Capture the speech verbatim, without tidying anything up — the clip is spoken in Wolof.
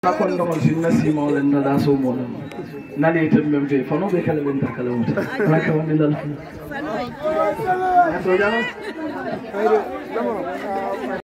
kon ndongol sin nasimo len da so mo nani tem mem fe fano be kala ben takala wuta ala ka woni dal fu